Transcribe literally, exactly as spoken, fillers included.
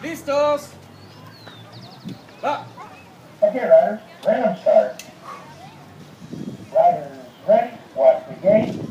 ¡Listos! ¡Va! Okay, riders, random start. Riders ready, watch the gate.